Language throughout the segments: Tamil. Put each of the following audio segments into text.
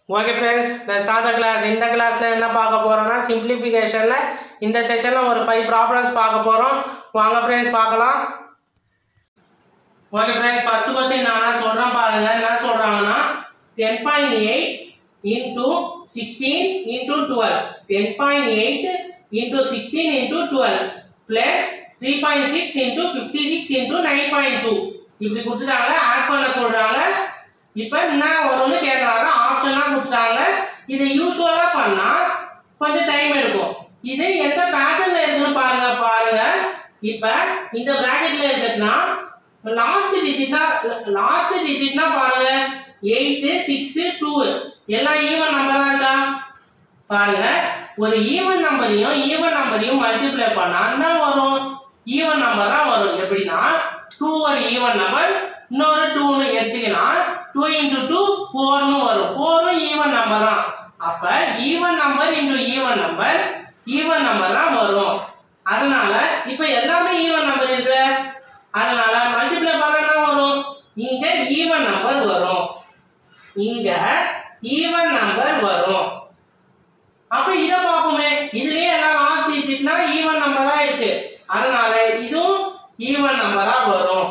Okay friends, let's start the class. In the class என்ன பார்க்க போறோம்னா simplificationல இந்த செஷன்ல ஒரு 5 problems பார்க்க போறோம். வாங்க friends பார்க்கலாம். Okay friends, first question நான் சொல்றேன் பாருங்க. என்ன சொல்றாங்கன்னா 10.8 into 16 into 12. 10.8 into 16 into 12 plus 3.6 into 56 into 9.2. இப்படி கொடுத்துட்டாங்க. ஆட் பண்ண சொல்றாங்க. இப்போ என்ன வரும்னு கேக்குறாங்க. ஆப்ஷனா கொடுத்துட்டாங்க. இது யூசுவலா பண்ணா கொஞ்சம் டைம் எடுக்கும். இது எந்த பேட்டர்ன்ல இருக்குன்னு பாருங்க. இப்போ இந்த பிராக்கெட்ல இருக்குன்னா லாஸ்ட் டிஜிட்னா பாருங்க 8 6 2 எல்லாம் ஈவன் நம்பரா இருக்கா பாருங்க. ஒரு ஈவன் நம்பரையும் மல்டிப்ளை பண்ணா என்ன வரும்? ஈவன் நம்பரா வரும். எப்படின்னா 2 ஒரு ஈவன் நம்பர், இன்னொரு 2 னு எடுத்தீங்கன்னா 2 into 2 4 னு வரும். 4 ம் ஈவன் நம்பர் தான். அப்ப even number into even number தான் வரும். அதனால இப்ப எல்லாமே ஈவன் நம்பர் இருக்கு. அதனால மல்டிப்ளை பண்ணா என்ன வரும்? இங்க ஈவன் நம்பர் வரும். அப்ப இத பாப்போமே. இதுலயே எல்லாம் லாஸ்ட் டிஜிட்னா ஈவன் நம்பரா இருக்கு. அதனால இதுவும் ஈவன் நம்பரா வரும்.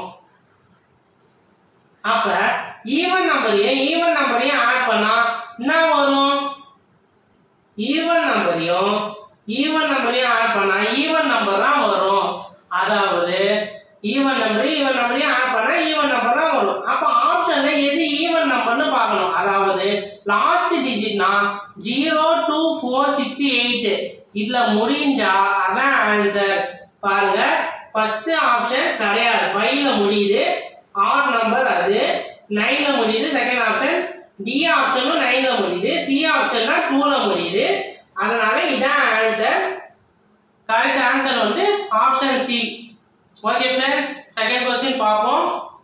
அப்ப ஈவன் நம்பரையும் ஆட் பண்ணா என்ன வரும்? ஈவன் நம்பரையும் ஆட் பண்ணா ஈவன் நம்பர் தான் வரும். அதாவது ஈவன் நம்பரையும் ஆட் பண்ணா ஈவன் நம்பர் தான் வரும். அப்ப ஆப்ஷன்ல எது ஈவன் நம்பர்னு பார்க்கணும். அதாவது லாஸ்ட் டிஜிட்னா 0 2 4 6 8 இதுல முடிஞ்சா அதான் ஆன்சர். பாருங்க, ஃபர்ஸ்ட் ஆப்ஷன் கிடையாது. 5 ல முடியுது. ஆட் நம்பர் அது 9 ல முடியுது. செகண்ட் ஆப்ஷன் டி ஆப்ஷனும் 9 ல முடியுது. சி ஆப்ஷன்னா 2 ல முடியுது. அதனால இதான் ஆன்சர். கரெக்ட் ஆன்சர் வந்து option C. Okay friends, second question பாப்போம்.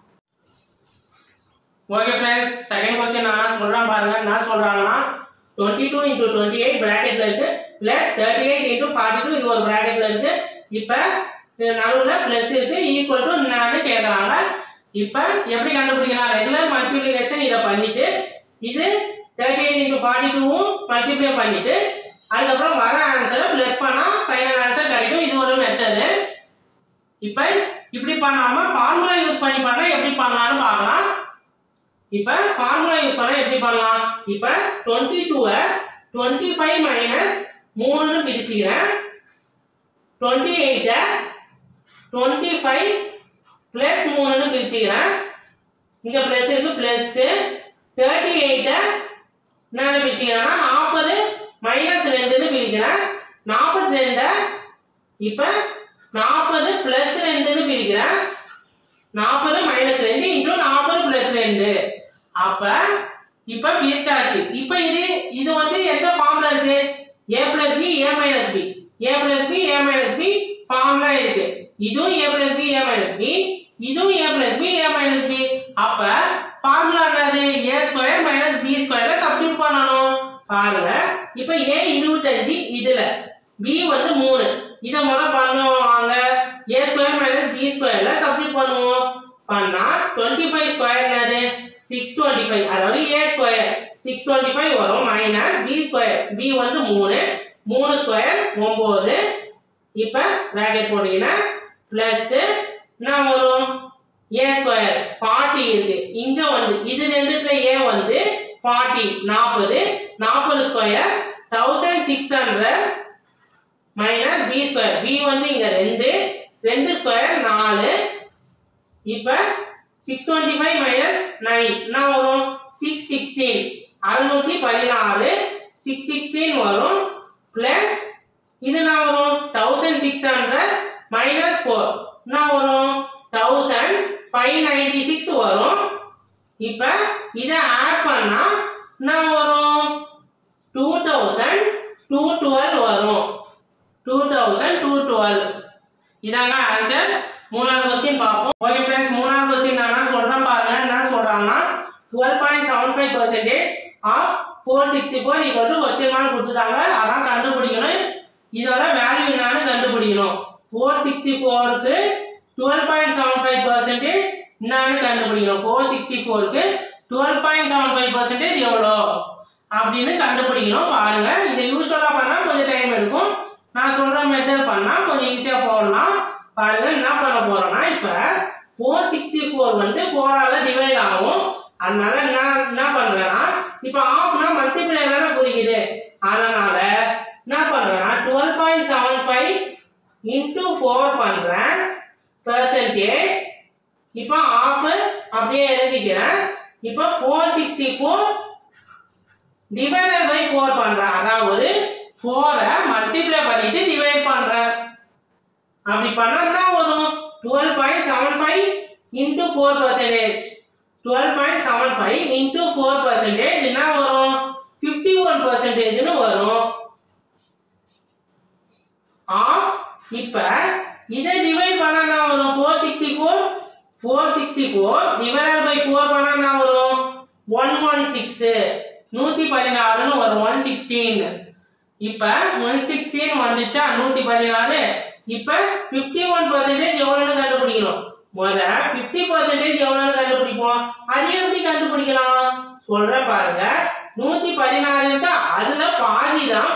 ஓகே ஃப்ரெண்ட்ஸ், செகண்ட் क्वेश्चन நான் சொல்றேன் பாருங்க. என்ன சொல்றாங்கன்னா 22 into 28 பிராக்கெட்ல இருக்கு பிளஸ் 38 into 42 இது ஒரு பிராக்கெட்ல இருக்கு. இப்போ நடுவுல பிளஸ் இருக்கு ஈக்குவல் டு என்னன்னு கேக்குறாங்க. இப்போ எப்படி கண்டுபிடிக்கலாம்? ரெகுலர் மல்டிப்ளிகேஷன் இத பண்ணிட்டு இது 38 into 42 மல்டிப்ளை பண்ணிட்டு அதுக்கப்புறம் வர ஆன்சரை பிளஸ் பண்ணா ஃபைனல் ஆன்சர் கிடைக்கும். இது ஒரு மெத்தட். இப்போ இப்படி பண்ணாம ஃபார்முலா யூஸ் பண்ணி பண்ணா எப்படி பண்ணலாம்னு பார்க்கலாம். இப்போ ஃபார்முலா யூஸ் பண்ணா எப்படி பண்ணலாம்? இப்போ 22 25 மைனஸ் 3 னு பிரிச்சுக்கிறேன். 28 25 பிளஸ் 3 னு பிரிச்சுக்கிறேன். இங்க பிளஸ் இருக்கு பிளஸ் 38 நான் பிரிச்சுக்கிறேன்னா 40 மைனஸ் 2 னு பிரிக்கிறேன். 42 இப்போ 40 பிளஸ் 2 னு பிரிக்கிறேன். 40 மைனஸ் 2 இன்டு 40 பிளஸ் 2. அப்ப இப்ப பிரிச்சாச்சு. இப்ப இது வந்து எந்த ஃபார்ம்ல இருக்கு? a plus b a minus b a plus b a minus b ஃபார்ம்ல இருக்கு. இதுவும் a plus b a minus b இதுவும் a plus b a minus b. அப்ப ஃபார்முலா என்னது? a ஸ்கொயர் மைனஸ் b ஸ்கொயர்ல சப்ஸ்டிட்யூட் பண்ணனும். பாருங்க, இப்ப a 25 இதுல b வந்து 3 இத முறை பண்ணுவாங்க. a ஸ்கொயர் மைனஸ் b ஸ்கொயர்ல சப்ஸ்டிட்யூட் பண்ணுவோம். பண்ணா 25 ஸ்கொயர் என்னது? 625. அதாவது a ஸ்கொயர் 625 வரும் மைனஸ் b ஸ்கொயர் b வந்து 3 ஸ்கொயர் 9. இப்ப பிராக்கெட் போட்டீங்கன்னா பிளஸ் என்ன வரும்? a ஸ்கொயர் 40 இருக்கு. இங்க வந்து இது ரெண்டுத்துல a வந்து 40 40 square 1600 minus b square b வந்து இங்க 2 ஸ்கொயர் 4. இப்ப 625 மைனஸ் 9 என்ன வரும்? 616 616 616 வரும் பிளஸ் இது என்ன வரும்? 1600 மைனஸ் 4 என்ன வரும்? 1596 வரும். இப்ப இத ஆட் பண்ணா என்ன வரும்? 2212 வரும். 2212 இதாங்க ஆன்சர். மூணாவது क्वेश्चन பாப்போம். ஓகே फ्रेंड्स, மூணாவது क्वेश्चन நான் சொல்றேன் பாருங்க. என்ன சொல்றாங்கன்னா 12.75% of 464 equal to question mark கொடுத்துட்டாங்க. அதான் கண்டுபிடிக்கணும். இதோட வேல்யூ என்னன்னு கண்டுபிடிக்கணும். 464 க்கு 12.75% என்னன்னு கண்டுபிடிக்கணும். 464 க்கு 12.75% எவ்வளவு? அப்படின்னு கண்டுபிடிக்கணும். பாருங்க, இதை யூஸ்வலா பண்ணா கொஞ்சம் டைம் எடுக்கும். நான் சொல்ற மெத்தட் பண்ணா கொஞ்சம் ஈஸியா போடலாம். பாருங்க, என்ன பண்ண போறோம்னா, இப்ப 464 வந்து 4 ஆல டிவைட் ஆகும். அதனால நான் என்ன பண்றேன்னா, இப்ப ஆஃப்னா மல்டிப்ளை தானே குறிக்குது. அதனால என்ன பண்றேன்னா 12.75 into 4 பண்றேன் percentage. இப்ப ஆஃப் அப்படியே எழுதிக்கிறேன். இப்ப 464 டிவைடட் பை 4 பண்றேன். அதாவது 4 மல்டிப்ளை பண்ணிட்டு டிவைட் பண்றேன். அப்படி பண்ணா என்ன வரும்? 12.75 into 4%. 12.75 into 4% என்ன வரும்? 51% வரும். ஆஃப் இப்ப இதை டிவைட் பண்ணா என்ன வரும்? 464 டிவைடட் பை 4 பண்ணா என்ன வரும்? 116 116 வரும். 116 இப்ப 116 வந்துச்சா 116. இப்ப 51% எவ்வளவுன்னு கண்டுபிடிக்கணும். முதல்ல 50% எவ்வளவுன்னு கண்டுபிடிப்போம். அது எப்படி கண்டுபிடிக்கலாம் சொல்றேன் பாருங்க. 116 இருக்கா, அதுல பாதி தான்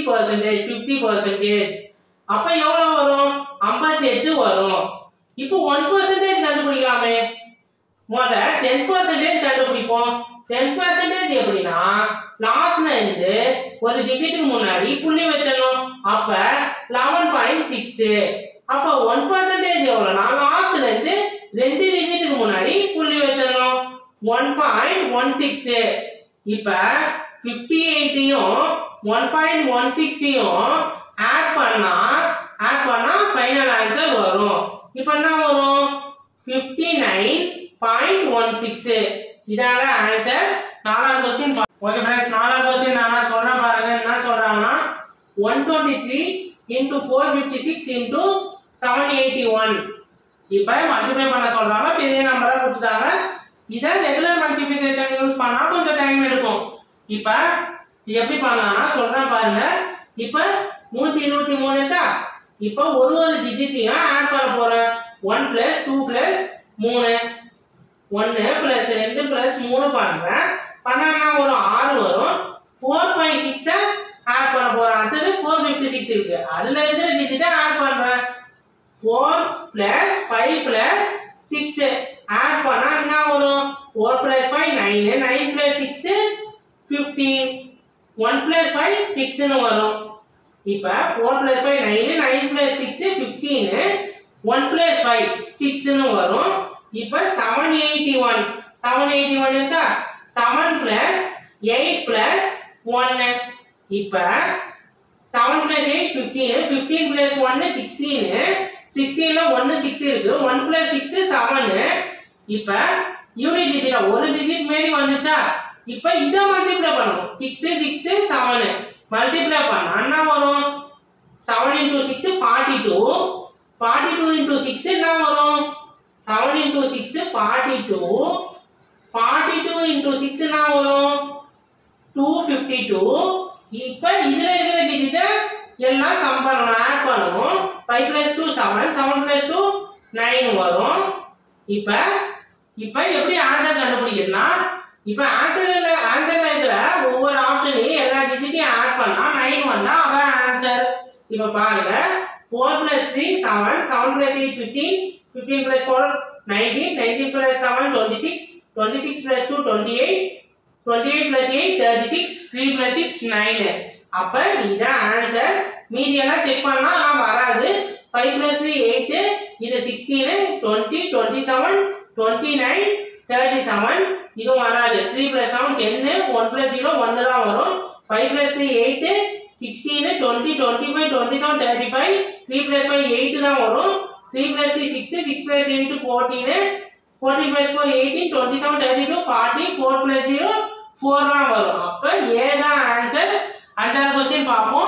50%. அப்ப எவ்வளவு வரும்? 58 வரும். இப்போ 1% கண்டுபிடிக்கலாமே. முதல்ல 10% கண்டுபிடிப்போம். 10% எப்படின்னா லாஸ்ட்ல இருந்து ஒரு டிஜிட்டுக்கு முன்னாடி புள்ளி வச்சணும். அப்ப 11.6. அப்ப 1% எவ்வளவுனா லாஸ்ட்ல இருந்து 2 டிஜிட்டுக்கு முன்னாடி புள்ளி வச்சணும். 1.16. இப்ப 58யும் 1.16யும் ஆட் பண்ணா ஃபைனல் ஆன்சர் வரும். இப்ப என்ன வரும்? 59.16. இதான ஆன்சர். நாலாவது क्वेश्चन. ஓகே फ्रेंड्स, நாலாவது क्वेश्चन நான் சொல்றேன் பாருங்க. என்ன சொல்றாங்கன்னா 123 into 456 into 781. இப்ப மல்டிப்ளை பண்ண சொல்றாங்க. பெரிய நம்பரா கொடுத்துட்டாங்க. இத ரெகுலர் மல்டிப்ளிகேஷன் யூஸ் பண்ணா கொஞ்சம் டைம் எடுக்கும். இப்ப எப்படி பண்ணலாம்னா சொல்றேன் பாருங்க. இப்ப 123 இருக்கா, இப்ப ஒரு டிஜிட்டையும் ஆட் பண்ண போறேன். 1 plus 2 plus 3 1 plus 2 plus 3 பண்றேன். பண்ணா ஒரு 6 வரும். 4 5 6 ஆட் பண்ண போறேன். அடுத்து 456 இருக்கு, அதுல இருக்கிற டிஜிட்டை ஆட் பண்றேன். 4 plus 5 plus 6 ஆட் பண்ணா என்ன வரும்? 4 plus 5 9 9 plus 6 15. 1 plus 5 6 ன்னு வரும். இப்ப 4 plus 5 9 9 plus 6 15. 1 plus 5 6 ன்னு வரும். இப்ப 781 இருக்கா, 7 plus 8 plus 1. இப்ப 7 plus 8 15. 15 plus 1 16. 16ல 1 6 இருக்கு. 1 plus 6 7. இப்ப யூனிட் டிஜிட் ஒரு டிஜிட் மேலே வந்துச்சா, இப்ப இத மல்டிப்ளை பண்ணனும். 6 6 7 மல்டிப்ளை பண்ணா என்ன வரும்? 7 into 6 42. 42 into 6 என்ன வரும்? 7 into 6 42. 42 into 6 என்ன வரும்? 252. இப்ப இதுல இருக்கிற டிஜிட்ட எல்லாம் சம் பண்ணனும், ஆட் பண்ணனும். 5 plus 2 7 7 plus 2 9 வரும். இப்ப எப்படி ஆன்சர் கண்டுபிடிக்கிறதுனா, இப்ப ஆன்சர்ல இருக்கிற ஒவ்வொரு ஆப்ஷனையும் எல்லா டிஜிட்டையும் ஆட் பண்ணா 9 வந்தா அதான் ஆன்சர். இப்ப பாருங்க, 4 plus 3 7 7 plus 8 15 15 plus 4 19 19 plus 7 26 26 plus 2 28 28 plus 8 36 3 plus 6 9. அப்ப இதான் ஆன்சர். மீதி எல்லாம் செக் பண்ணா வராது. 5 plus 3 8, இது 16 20 27 29 37 இது வராது. 3 plus 7 10 1 plus 0 1 தான் வரும். 5 plus 3 8 16 20 25 27 35 3 plus 5 8 தான் வரும். 3 plus 3 6 6 plus 8 14 14 plus 4 18 27 32 40 4 plus 0 4 தான் வரும். அப்ப ஏ தான் ஆன்சர். அஞ்சாவது क्वेश्चन பாப்போம்.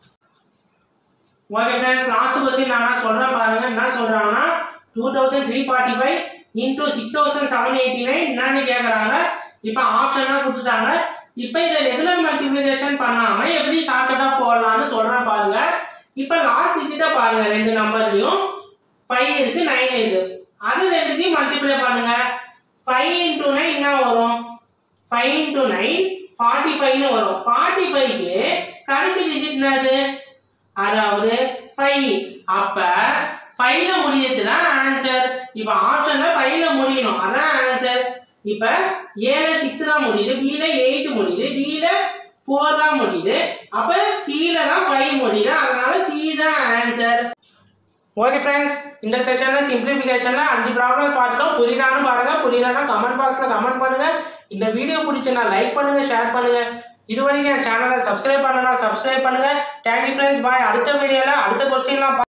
ஓகே फ्रेंड्स, லாஸ்ட் क्वेश्चन நான் சொல்றேன் பாருங்க. என்ன சொல்றாங்கன்னா 2345 into 6789 என்னன்னு கேக்குறாங்க. இப்ப ஆப்ஷனா கொடுத்துட்டாங்க. இப்ப இத ரெகுலர் மல்டிப்ளிகேஷன் பண்ணாம எப்படி ஷார்ட்கட்டா போடலாம்னு சொல்றேன் பாருங்க. இப்ப லாஸ்ட் டிஜிட்ட பாருங்க, ரெண்டு நம்பர்லயும் 5 இருக்கு 9 இருக்கு. அது ரெண்டுத்தையும் மல்டிப்ளை பண்ணுங்க. 5 into 9 என்ன வரும்? 5 into 9 45 வரும். 45க்கு கடைசி டிஜிட் என்னது? அதாவது 5. அப்ப 5ல முடியறது தான் ஆன்சர். இப்ப ஆப்ஷன்ல 5ல முடியணும், அதான் ஆன்சர். இப்ப ஏல 6 தான் முடியுது, பில 8 முடியுது, டில 4 தான் முடியுது, அப்ப சில தான் 5 முடியுது, அதனால சி தான் ஆன்சர். ஓகே ஃப்ரெண்ட்ஸ், இந்த செஷன்ல சிம்பிளிஃபிகேஷன்ல 5 ப்ராப்ளம்ஸ் பார்த்துட்டோம். புரியலான்னு பாருங்க, புரியலன்னா கமெண்ட் பாக்ஸ்ல கமெண்ட் பண்ணுங்க. இந்த வீடியோ பிடிச்சுன்னா லைக் பண்ணுங்க, ஷேர் பண்ணுங்க. இதுவரைக்கும் என் சேனலை சப்ஸ்கிரைப் பண்ணலாம், சப்ஸ்கிரைப் பண்ணுங்க. Thank you friends, bye. அடுத்த வீடியோல அடுத்த கொஸ்டின்லாம்